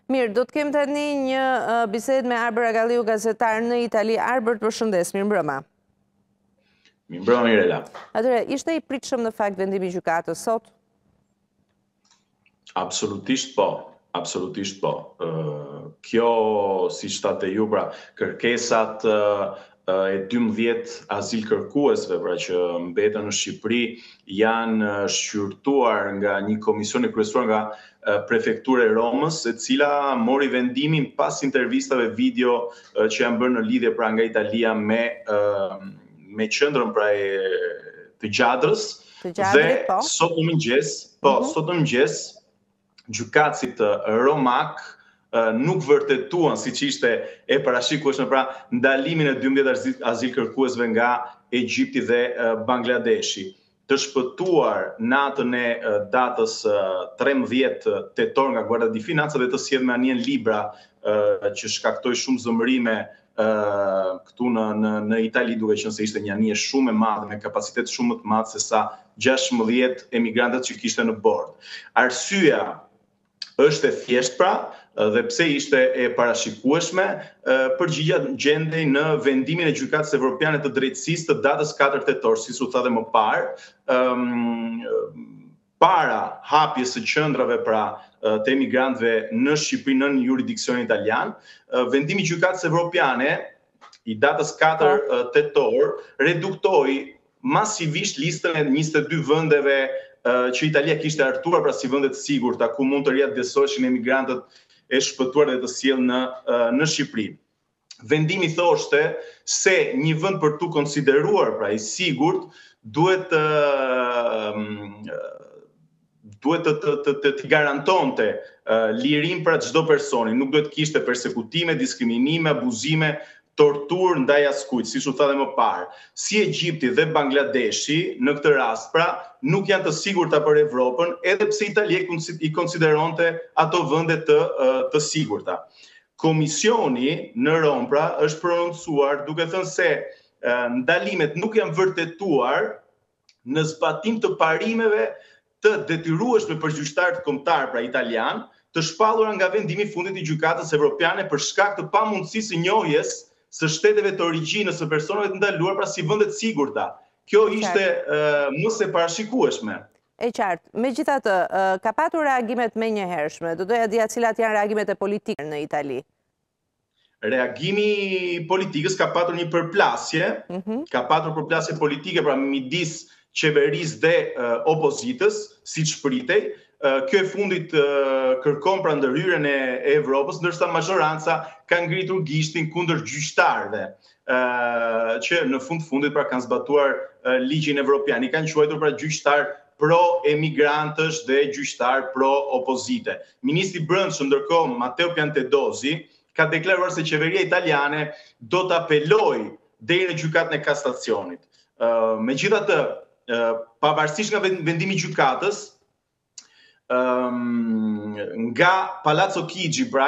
Mirë, do të kem tani një bisedë me Arber Agalliu, gazetar në Itali. Arber, të përshëndes, mirë mbrëma. Mirë mbrëma, Mirela. Atëre, ishte i pritshëm në fakt vendimi i gjykatës sot? Absolutisht po. Absolutisht po. Kjo, siç thatë ju, pra, kërkesat e 12 azil kërkuesve, pra që mbetën në Shqipëri, janë shqyrtuar nga një komision e kryesuar nga prefektura e Romës, e cila mori vendimin pas intervistave video që janë bërë në lidhje pra nga Italia me qendrën pra të Gjadrës. Dhe sot në mëngjes, sot në mëngjes, gjykatësit romak nuk vërtetuan, siç ishte e parashikueshme, pra ndalimin e 12 azil kërkuesve nga Egjipti dhe Bangladeshi. Të shpëtuar natën e datës 13 tetor nga Guardia di Finanza dhe të sjellë me anien libra që shkaktoi shumë zëmërime këtu në Itali, duke qenë se ishte një anije shumë e madhe me kapacitet shumë më të madh se sa 16 emigrantët që kishte në bord. Arsyeja është e thjeshtë pra, dhe pse ishte e parashikueshme, përgjigja gjendej në vendimin e Gjykatës Evropiane të Drejtësisë të datës 4 tetor, siç u tha dhe më parë, para hapjes së qendrave pra të emigrantëve në Shqipëri nën jurisdiksion italian, vendimi i Gjykatës Evropiane i datës 4 tetor reduktoi masivisht listën e 22 vendeve që Italia kishte hartuar pra si vende të sigurta ku mund të riadësoheshin emigrantët e shpëtuar dhe të sjellë në Shqipëri. Vendimi thoshte se një vend për tu konsideruar pra i sigurt duhet të garantonte lirin pra çdo personi, nuk duhet kishte persekutime, diskriminime, abuzime, tortur ndaj askujt, siç u tha dhe më parë. Si Egjipti dhe Bangladeshi në këtë rast pra nuk janë të sigurta për Evropën, edhe pse Italia i konsideronte ato vende të sigurta. Komisioni në Rom pra është prononcuar duke thënë se ndalimet nuk janë vërtetuar në zbatim të parimeve të detyrueshme për gjyqtarët kombëtar pra italian, të shpallura nga vendimi i fundit i Gjykatës Evropiane për shkak të pamundësisë së njohjes së shteteve të origjinës së personave të ndaluar pra si vende të sigurta. Kjo ishte mos e parashikueshme. E qartë. Megjithatë, ka patur reagimet menjëhershme. Do doja dija cilat janë reagimet e politikës në Itali. Reagimi politikës ka patur një përplasje, ka patur përplasje politike pra midis qeverisë dhe opozitës, siç shpritej. Kjo e fundit kërkon pra ndërhyrjen e Evropës, ndërsa majoranca ka ngritur gishtin kundër gjyqtarëve, që në fundit pra kanë zbatuar ligjin evropian. I kanë quajtur pra gjyqtar pro-emigrantësh dhe gjyqtar pro-opozite. Ministri i Brendshëm ndërkohë Matteo Piantedosi ka deklaruar se qeveria italiane do të apelojë deri në gjykatën e kasacionit. Megjithatë, pavarësisht nga vendimi i gjykatës, nga Palazzo Chigi pra,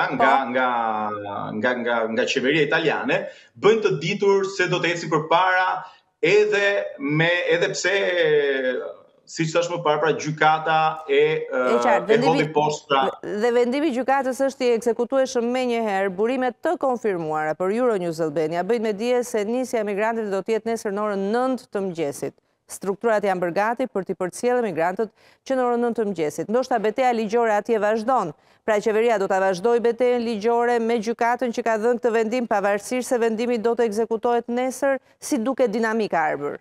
nga qeveria italiane, bëjnë të ditur se do të ecin përpara edhe pse siç thash më parë pra gjykata e hodhi poshtë. Dhe vendimi i gjykatës është i ekzekutueshëm menjëherë. Burimet të konfirmuara për Euronews Albania bëjnë me dije se nisja e emigrantëve do të jetë nesër në orën 9 të mëngjesit. Strukturat janë bërgati për t'i përcjellë emigrantët që në orën 9 të mëngjesit. Ndoshta betejë ligjore atje vazhdon. Pra qeveria do ta vazhdojë betejën ligjore me gjykatën që ka dhënë këtë vendim pavarësisht se vendimi do të ekzekutohet nesër, si duket dinamika Arber.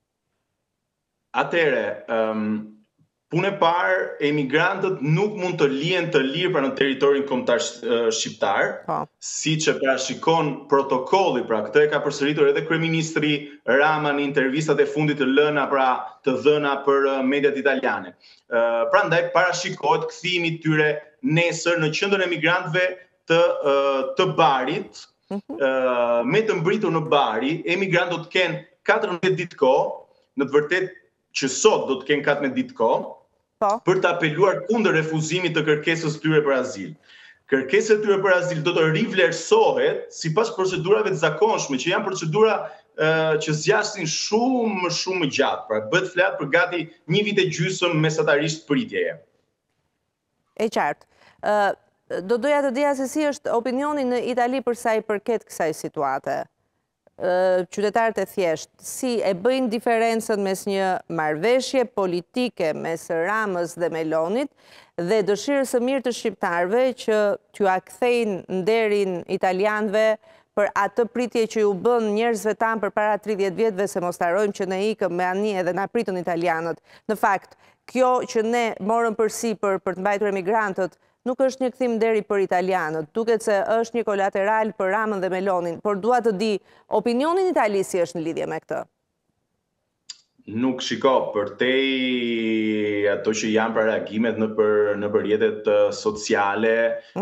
Atëre, punë e parë, emigrantët nuk mund të lihen të lirë pra në territorin kombëtar shqiptar, siç e parashikon protokolli, pra këtë e ka përsëritur edhe kryeministri Rama në intervistat e fundit të lëna pra të dhëna për mediat italiane. Prandaj parashikohet kthimi i tyre nesër në qendrën e emigrantëve të Barit, me të mbritur në Bari, emigrantët do të kenë 14 ditë kohë, në të vërtetë që sot do të kenë 14 ditë kohë, për të apeluar kundër refuzimit të kërkesës tyre për azil. Kërkesa e tyre për azil do të rivlerësohet sipas procedurave të zakonshme, që janë procedura që zgjasin shumë gjatë, pra bëhet flet për gati 1 vit e gjysmë mesatarisht pritjeje. E qartë. Do doja të dija se si është opinioni në Itali për sa i përket kësaj situate. Qytetarët e thjeshtë, si e bëjnë diferencën mes një marrëveshje politike mes Ramës dhe Melonit dhe dëshirës së mirë të shqiptarëve që t'ju kthejnë nderin italianëve për atë pritje që ju bën njerëzve tanë përpara 30 vjetëve, se mos harrojmë që ne ikëm me ani edhe na pritën italianët. Në fakt, kjo që ne morëm përsipër për të mbajtur emigrantët nuk është një kthim nderi për italianët, duket se është një kolateral për Ramën dhe Melonin, por dua të di opinionin italisë si është në lidhje me këtë. Nuk shiko, përtej ato që janë pra reagimet në për rrjetet sociale,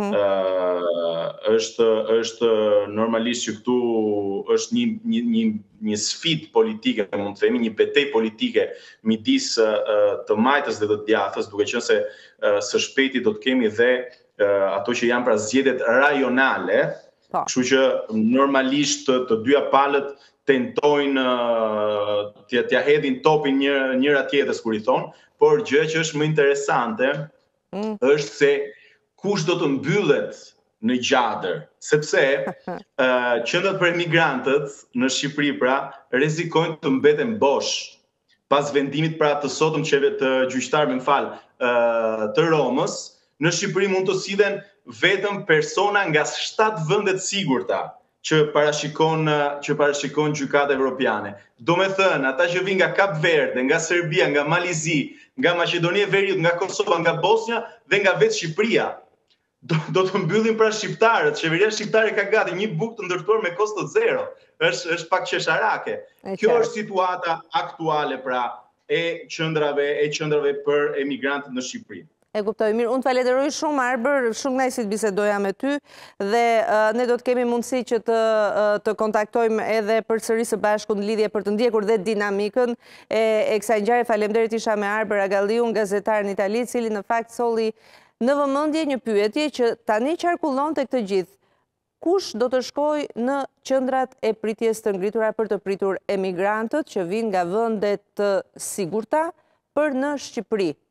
është normalisht që këtu është një sfidë politike, mund të themi, një betejë politike midis të majtës dhe të djathtas, duke qenë se së shpejti do të kemi dhe ato që janë pra zgjedhjet rajonale, kështu që normalisht të dyja palët tentojnë t'ja hedhin topin njëra tjetrës kur i thonë, por gjë që është më interesante është se kush do të mbyllet në gjadër, sepse qendrat për emigrantët në Shqipëri pra rrezikojnë të mbeten bosh pas vendimit pra të sotëm të gjyqtarëve, të Romës. Në Shqipëri mund të sillen vetëm persona nga 7 vendet sigurta që parashikon gjykata evropiane. Do me thënë, ata që vinë nga Kap Verde, nga Serbia, nga Malizi, nga Maqedonia e Veriut, nga Kosova, nga Bosnia dhe nga vetë Shqipëria. Do të mbyllin pra shqiptarët. Qeveria shqiptare ka gati një bukë të ndërtuar me kosto zero. Është pak qesharake. Kjo është situata aktuale pra e qendrave për emigrantët në Shqipëri. E kuptoj, mirë, unë të falenderoj shumë, Arber, shumë kënaqësi të bisedoja me ty dhe ne do të kemi mundësi që të kontaktojmë edhe përsëri së bashku në lidhje për të ndjekur dhe dinamikën e kësaj ngjarje. Faleminderit, isha me Arber Agalliun, gazetar në Itali, i cili në fakt solli në vëmendje një pyetje që tani qarkullon tek të gjithë. Kush do të shkojë në qendrat e pritjes të ngritura për të pritur emigrantët që vinë nga vende të sigurta për në Shqipëri?